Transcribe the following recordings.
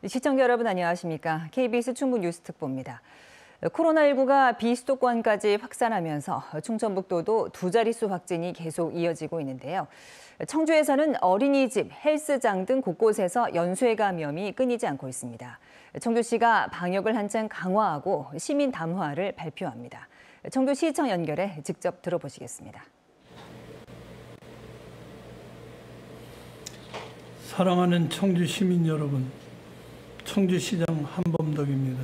시청자 여러분 안녕하십니까? KBS 충북 뉴스특보입니다. 코로나19가 비수도권까지 확산하면서 충청북도도 두 자릿수 확진이 계속 이어지고 있는데요. 청주에서는 어린이집, 헬스장 등 곳곳에서 연쇄 감염이 끊이지 않고 있습니다. 청주시가 방역을 한층 강화하고 시민 담화를 발표합니다. 청주시청 연결해 직접 들어보시겠습니다. 사랑하는 청주 시민 여러분, 청주시장 한범덕입니다.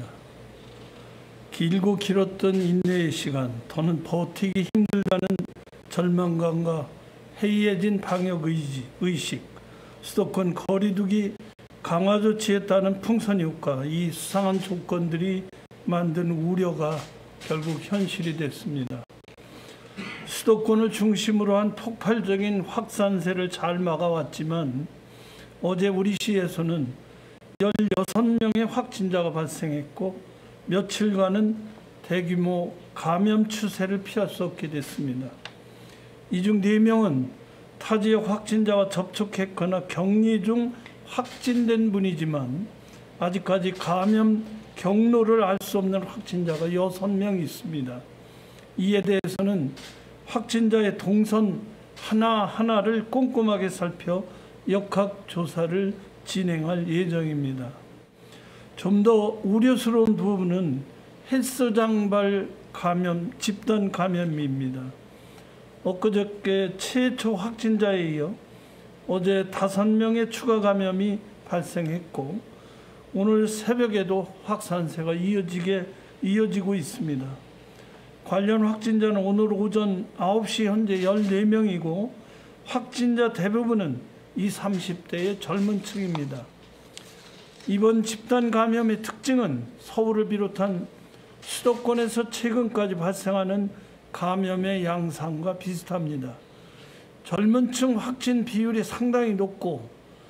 길고 길었던 인내의 시간, 더는 버티기 힘들다는 절망감과 해이해진 방역 의식, 수도권 거리두기 강화 조치에 따른 풍선 효과, 이 수상한 조건들이 만든 우려가 결국 현실이 됐습니다. 수도권을 중심으로 한 폭발적인 확산세를 잘 막아왔지만 어제 우리 시에서는 16명의 확진자가 발생했고 며칠간은 대규모 감염 추세를 피할 수 없게 됐습니다. 이 중 4명은 타 지역 확진자와 접촉했거나 격리 중 확진된 분이지만 아직까지 감염 경로를 알 수 없는 확진자가 6명 있습니다. 이에 대해서는 확진자의 동선 하나하나를 꼼꼼하게 살펴 역학조사를 진행할 예정입니다. 좀 더 우려스러운 부분은 헬스장발 감염, 집단 감염입니다. 엊그저께 최초 확진자에 이어 어제 5명의 추가 감염이 발생했고 오늘 새벽에도 확산세가 이어지고 있습니다. 관련 확진자는 오늘 오전 9시 현재 14명이고 확진자 대부분은 20, 30대의 젊은 층입니다. 이번 집단 감염의 특징은 서울을 비롯한 수도권에서 최근까지 발생하는 감염의 양상과 비슷합니다. 젊은 층 확진 비율이 상당히 높고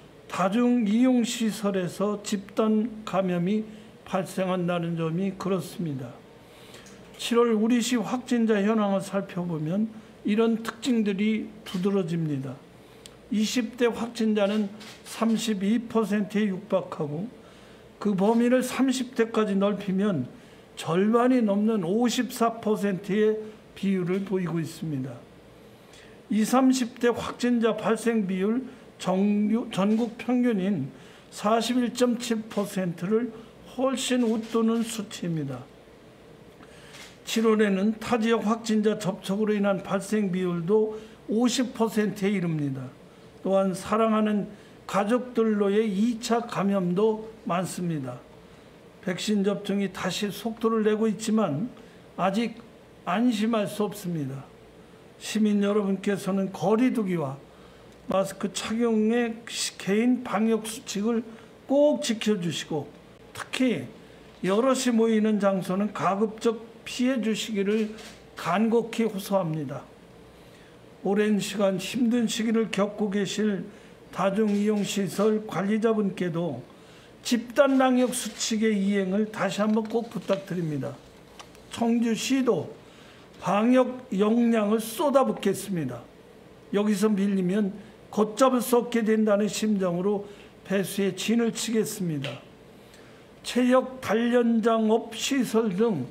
다중이용시설에서 집단 감염이 발생한다는 점이 그렇습니다. 7월 우리시 확진자 현황을 살펴보면 이런 특징들이 두드러집니다. 20대 확진자는 32%에 육박하고 그 범위를 30대까지 넓히면 절반이 넘는 54%의 비율을 보이고 있습니다. 20, 30대 확진자 발생 비율 전국 평균인 41.7%를 훨씬 웃도는 수치입니다. 7월에는 타 지역 확진자 접촉으로 인한 발생 비율도 50%에 이릅니다. 또한 사랑하는 가족들로의 2차 감염도 많습니다. 백신 접종이 다시 속도를 내고 있지만 아직 안심할 수 없습니다. 시민 여러분께서는 거리두기와 마스크 착용의 개인 방역 수칙을 꼭 지켜주시고 특히 여럿이 모이는 장소는 가급적 피해 주시기를 간곡히 호소합니다. 오랜 시간 힘든 시기를 겪고 계실 다중이용시설 관리자분께도 집단 방역 수칙의 이행을 다시 한번 꼭 부탁드립니다. 청주시도 방역 역량을 쏟아붓겠습니다. 여기서 밀리면 걷잡을 수 없게 된다는 심정으로 배수의 진을 치겠습니다. 체력 단련장업 시설 등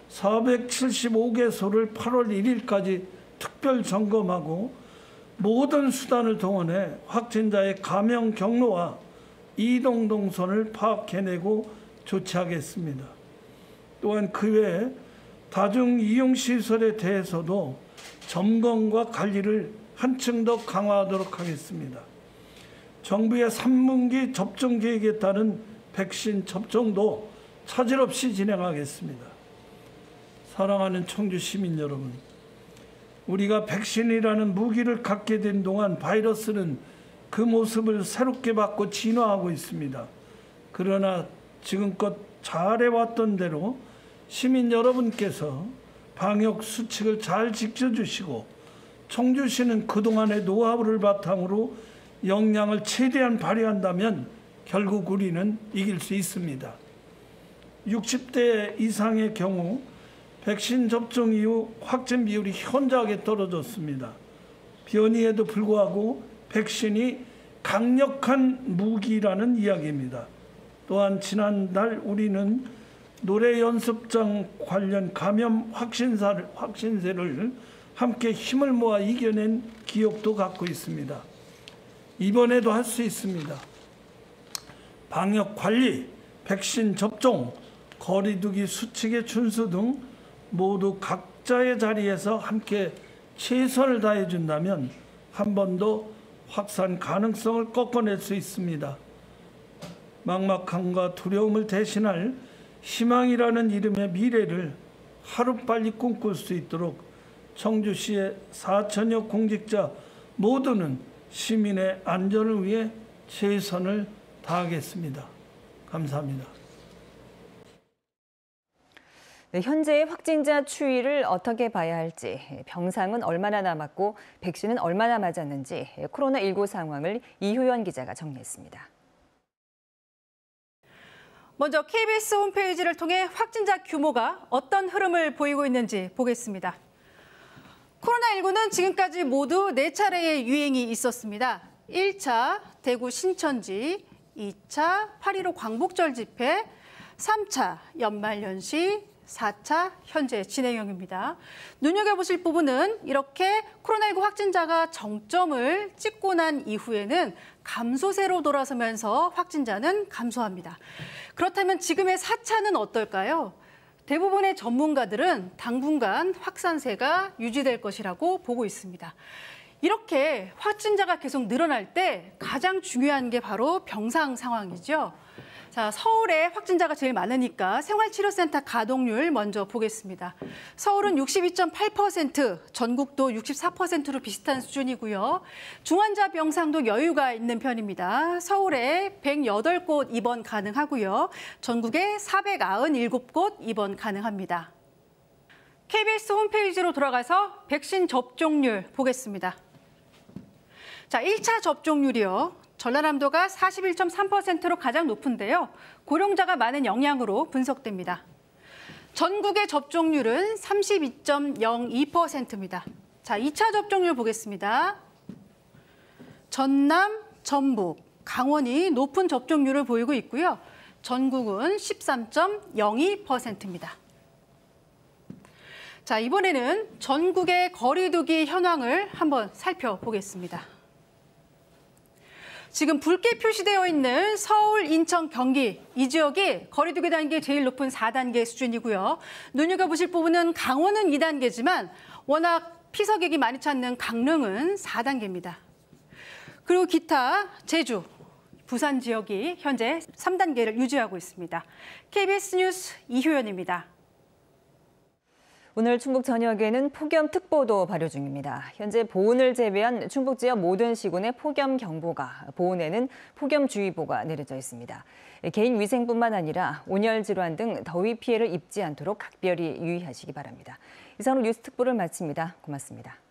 475개소를 8월 1일까지 특별 점검하고 모든 수단을 동원해 확진자의 감염 경로와 이동 동선을 파악해내고 조치하겠습니다. 또한 그 외에 다중이용시설에 대해서도 점검과 관리를 한층 더 강화하도록 하겠습니다. 정부의 3분기 접종 계획에 따른 백신 접종도 차질 없이 진행하겠습니다. 사랑하는 청주 시민 여러분, 우리가 백신이라는 무기를 갖게 된 동안 바이러스는 그 모습을 새롭게 바꿔 진화하고 있습니다. 그러나 지금껏 잘해왔던 대로 시민 여러분께서 방역 수칙을 잘 지켜주시고 청주시는 그동안의 노하우를 바탕으로 역량을 최대한 발휘한다면 결국 우리는 이길 수 있습니다. 60대 이상의 경우 백신 접종 이후 확진 비율이 현저하게 떨어졌습니다. 변이에도 불구하고 백신이 강력한 무기라는 이야기입니다. 또한 지난달 우리는 노래 연습장 관련 감염 확진세를 함께 힘을 모아 이겨낸 기억도 갖고 있습니다. 이번에도 할 수 있습니다. 방역 관리, 백신 접종, 거리 두기 수칙의 준수 등 모두 각자의 자리에서 함께 최선을 다해 준다면 한 번 더 확산 가능성을 꺾어낼 수 있습니다. 막막함과 두려움을 대신할 희망이라는 이름의 미래를 하루빨리 꿈꿀 수 있도록 청주시의 4천여 공직자 모두는 시민의 안전을 위해 최선을 다하겠습니다. 감사합니다. 네, 현재의 확진자 추이를 어떻게 봐야 할지, 병상은 얼마나 남았고 백신은 얼마나 맞았는지 코로나19 상황을 이효연 기자가 정리했습니다. 먼저 KBS 홈페이지를 통해 확진자 규모가 어떤 흐름을 보이고 있는지 보겠습니다. 코로나19는 지금까지 모두 4차례의 유행이 있었습니다. 1차 대구 신천지, 2차 8.15 광복절 집회, 3차 연말연시, 4차 현재 진행형입니다. 눈여겨보실 부분은 이렇게 코로나19 확진자가 정점을 찍고 난 이후에는 감소세로 돌아서면서 확진자는 감소합니다. 그렇다면 지금의 4차는 어떨까요? 대부분의 전문가들은 당분간 확산세가 유지될 것이라고 보고 있습니다. 이렇게 확진자가 계속 늘어날 때 가장 중요한 게 바로 병상 상황이죠. 자, 서울에 확진자가 제일 많으니까 생활치료센터 가동률 먼저 보겠습니다. 서울은 62.8%, 전국도 64%로 비슷한 수준이고요. 중환자 병상도 여유가 있는 편입니다. 서울에 108곳 입원 가능하고요. 전국에 497곳 입원 가능합니다. KBS 홈페이지로 돌아가서 백신 접종률 보겠습니다. 자, 1차 접종률이요. 전라남도가 41.3%로 가장 높은데요. 고령자가 많은 영향으로 분석됩니다. 전국의 접종률은 32.02%입니다. 자, 2차 접종률 보겠습니다. 전남, 전북, 강원이 높은 접종률을 보이고 있고요. 전국은 13.02%입니다. 자, 이번에는 전국의 거리 두기 현황을 한번 살펴보겠습니다. 지금 붉게 표시되어 있는 서울, 인천, 경기 이 지역이 거리 두기 단계 제일 높은 4단계 수준이고요. 눈여겨보실 부분은 강원은 2단계지만 워낙 피서객이 많이 찾는 강릉은 4단계입니다. 그리고 기타, 제주, 부산 지역이 현재 3단계를 유지하고 있습니다. KBS 뉴스 이효연입니다. 오늘 충북 전역에는 폭염특보도 발효 중입니다. 현재 보은을 제외한 충북 지역 모든 시군에 폭염경보가, 보은에는 폭염주의보가 내려져 있습니다. 개인 위생뿐만 아니라 온열 질환 등 더위 피해를 입지 않도록 각별히 유의하시기 바랍니다. 이상으로 뉴스 특보를 마칩니다. 고맙습니다.